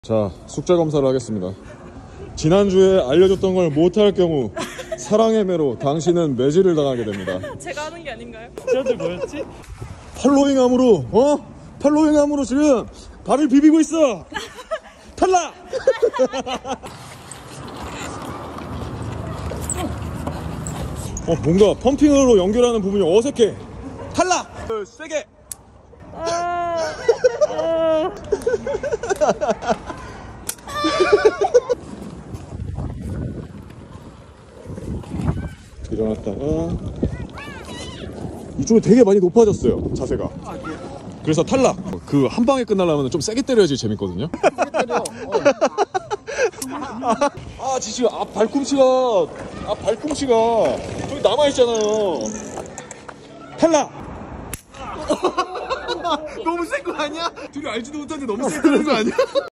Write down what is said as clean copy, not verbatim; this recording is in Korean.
자, 숙제 검사를 하겠습니다. 지난주에 알려줬던 걸 못할 경우 사랑의 매로 당신은 매질을 당하게 됩니다. 제가 하는 게 아닌가요? 지난주 뭐였지? 팔로잉함으로 팔로잉함으로 지금 발을 비비고 있어. 탈락. 뭔가 펌핑으로 연결하는 부분이 어색해. 탈락. 세게. 일어났다가 이쪽이 되게 많이 높아졌어요, 자세가. 그래서 탈락. 그 한 방에 끝나려면 좀 세게 때려야지 재밌거든요. 지금 발꿈치가 저기 남아있잖아요. 탈락. 너무 센 거 아니야? 되게 알지도 못하는데 너무 세게 때리는 거 아니야?